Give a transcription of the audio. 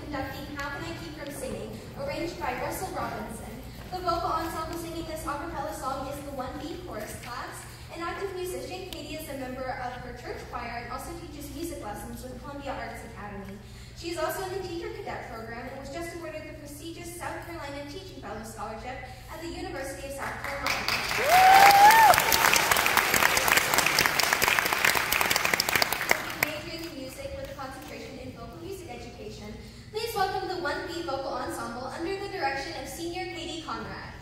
conducting How Can I Keep From Singing, arranged by Russell Robinson. The vocal ensemble singing this a cappella song is the 1B chorus class. An active musician, Katie is a member of her church choir and also teaches music lessons with Columbia Arts Academy. She is also in the Teacher Cadet program and was just awarded the prestigious South Carolina Teaching Fellow Scholarship at the University of South Carolina. Please welcome the 1B vocal ensemble under the direction of Senior Katie Conrad.